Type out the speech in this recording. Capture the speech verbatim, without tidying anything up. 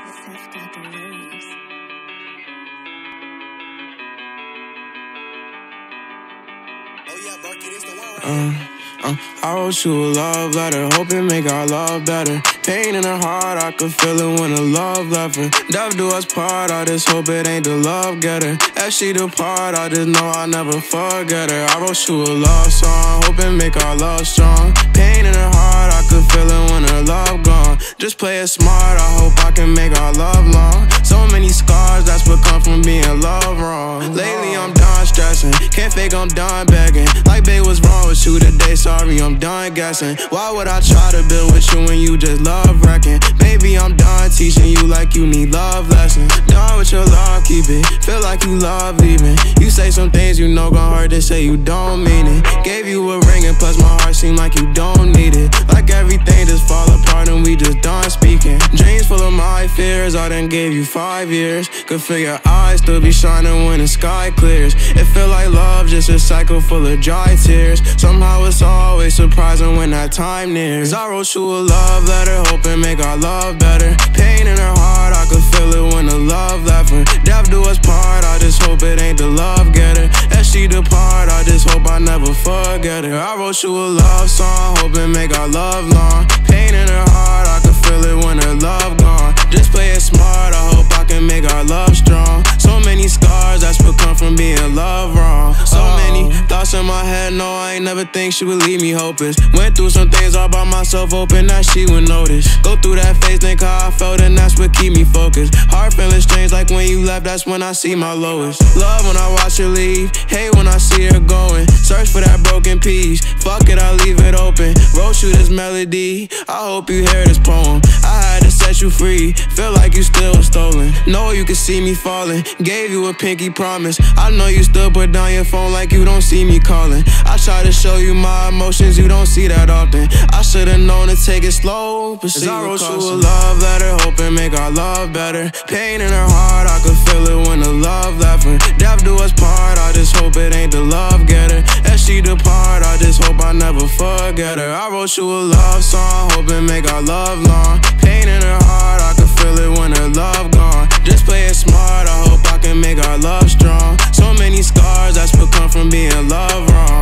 Seth got the waves. Oh yeah, Berki, this the one right Uh, uh, I wrote you a love letter, hoping make our love better. Pain in her heart, I could feel it when the love left her. Death do us part, I just hope it ain't the love getter. As she depart, I just know I'll never forget her. I wrote you a love song, hoping make our love strong. Pain in her heart, I could feel it when her love gone. Just play it smart, I hope I can make our love long. So many scars, that's what come from being loved wrong. Lately I'm done stressing, can't fake I'm done begging. Like babe, what's wrong with you today? Sorry, I'm done guessing. Why would I try to build with you when you just love wrecking? Baby, I'm done teaching you like you need love lessons. Done with your love, keep it, feel like you love leaving. You say some things you know gon' hurt, to say you don't mean it. Gave you a ring and plus my heart seem like you don't need it. Like everything just fall apart and we just done speaking. Dreams full of my fears, I done gave you five years. Could feel your eyes still be shining when the sky clears. It feel like love, just a cycle full of dry tears. Somehow it's always surprising when that time nears. I wrote you a love letter, hoping make our love better. Pain in her heart, I could feel it when the love left her. Death do us part, I just hope it ain't the love getter. As she depart, I just hope I never forget her. I wrote you a love song, hoping make our love long. Pain in her heart, I could feel it when her love gone. Just play it smart, I hope I can make our love strong. So many scars, that's what come from being loved wrong. So many thoughts in my head, no, I ain't never think she would leave me hopeless. Went through some things all by myself, hoping that she would notice. Go through that phase, think how I felt, and that's what keep me focused. Heart feeling strange, like when you left, that's when I see my lowest. Love when I watch her leave, hate when I see her going. Search for that broken piece, fuck it, I leave it open. Wrote you this melody, I hope you hear this poem. I had to set you free, feel like you still stolen. Know you can see me falling, gave you a pinky promise. I know you still put down your phone like you don't see me calling. I try to show you my emotions, you don't see that often. I should've known to take it slow, but I wrote you a love letter, hoping make our love better. Pain in her heart, I could feel it when the love left her. Death do us part, I just hope it ain't the love getter. As she depart, I just hope I never forget her. I wrote you a love song, hoping make our love long. Pain in her heart, I could feel it when her love gone. Just play it smart, I hope I can make our love strong. So many scars, that's what come from being loved wrong.